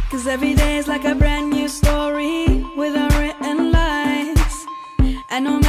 'Cause every day is like a brand new story with unwritten lines. And no